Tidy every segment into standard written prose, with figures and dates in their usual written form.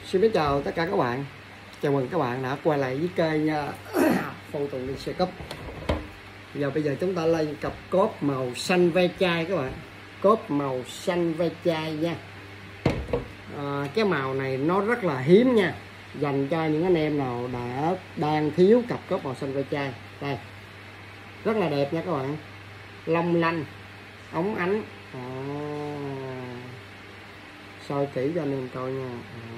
Xin biết chào tất cả các bạn. Chào mừng các bạn đã quay lại với kênh Phong Tùng đi xe cúp. Bây giờ chúng ta lên cặp cốp màu xanh ve chai các bạn. Cốp màu xanh ve chai nha. Cái màu này nó rất là hiếm nha, dành cho những anh em nào đang thiếu cặp cốp màu xanh ve chai. Đây, rất là đẹp nha các bạn, long lanh, óng ánh. Soi kỹ cho anh em coi nha.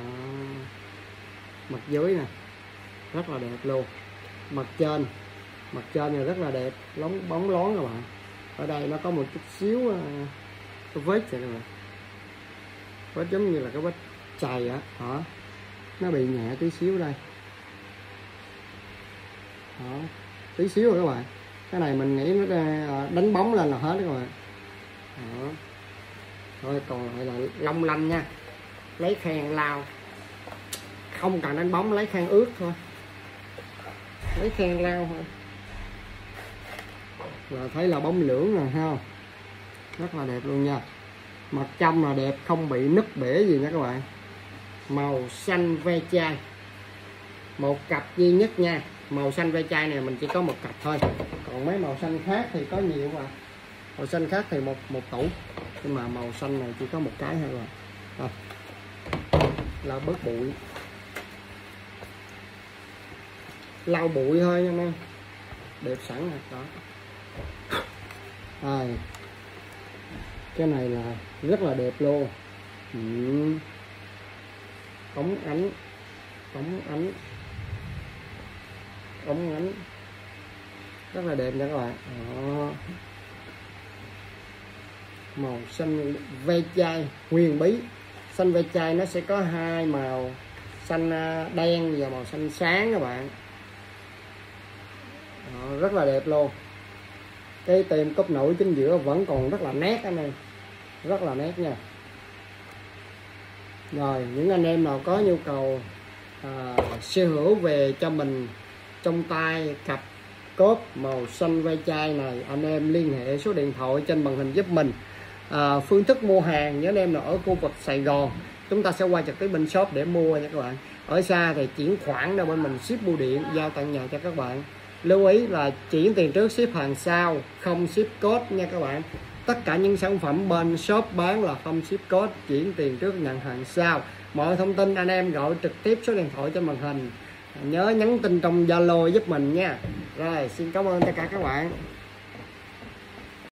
Mặt dưới nè rất là đẹp luôn, mặt trên này rất là đẹp, bóng lón các bạn. Ở đây nó có một chút xíu cái vết vậy các bạn, vết giống như là cái vết chày á, nó bị nhẹ tí xíu đây, tí xíu rồi các bạn. Cái này mình nghĩ nó đánh bóng lên là hết đó các bạn. Thôi còn lại là long lanh nha, lấy khen lao, không cần đánh bóng, lấy khen ướt thôi, lấy khen lao thôi là thấy là bóng lưỡng rồi ha, rất là đẹp luôn nha. Mặt trong là đẹp, không bị nứt bể gì nha các bạn. Màu xanh ve chai, một cặp duy nhất nha. Màu xanh ve chai này mình chỉ có một cặp thôi, còn mấy màu xanh khác thì có nhiều mà. Màu xanh khác thì một tủ, nhưng mà màu xanh này chỉ có một cái thôi rồi. Là bớt bụi, lau bụi thôi nha em, đẹp sẵn rồi đó. Cái này là rất là đẹp luôn. Óng ánh, rất là đẹp nha các bạn. Màu xanh ve chai huyền bí. Xanh ve chai nó sẽ có hai màu, xanh đen và màu xanh sáng các bạn. Rất là đẹp luôn. Cái tem cốp nổi chính giữa vẫn còn rất là nét anh em, rất là nét nha. Rồi những anh em nào có nhu cầu sở hữu về cho mình trong tay cặp cốp màu xanh ve chai này, anh em liên hệ số điện thoại trên màn hình giúp mình. Phương thức mua hàng, những anh em nào ở khu vực Sài Gòn chúng ta sẽ qua trực tiếp bên shop để mua nha các bạn. Ở xa thì chuyển khoản ra bên mình ship bưu điện giao tận nhà cho các bạn. Lưu ý là chuyển tiền trước ship hàng sau, không ship code nha các bạn. Tất cả những sản phẩm bên shop bán là không ship code, chuyển tiền trước nhận hàng sau. Mọi thông tin anh em gọi trực tiếp số điện thoại trên màn hình, nhớ nhắn tin trong Zalo giúp mình nha. Rồi xin cảm ơn tất cả các bạn.